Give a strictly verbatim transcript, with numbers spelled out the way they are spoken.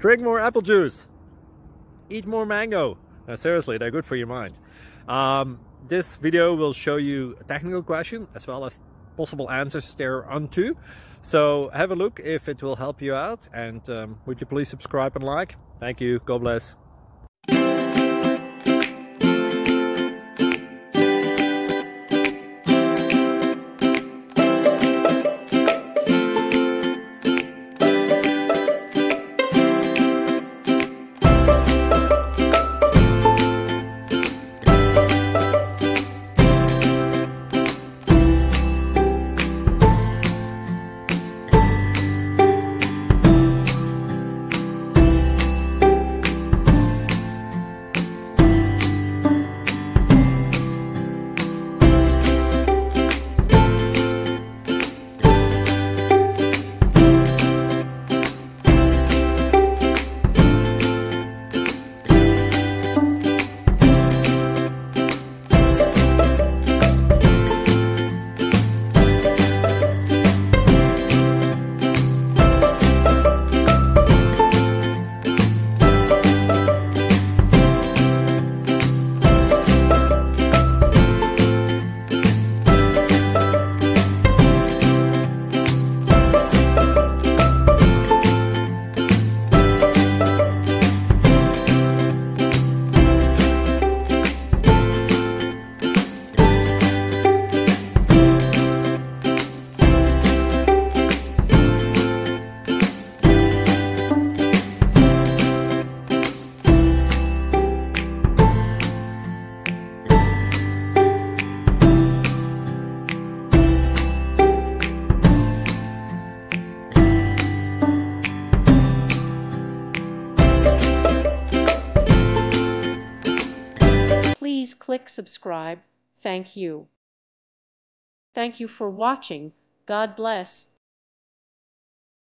Drink more apple juice. Eat more mango. No, seriously, they're good for your mind. Um, this video will show you a technical question as well as possible answers thereunto. So have a look if it will help you out, and um, would you please subscribe and like? Thank you. God bless. Please click subscribe. Thank you. Thank you for watching. God bless.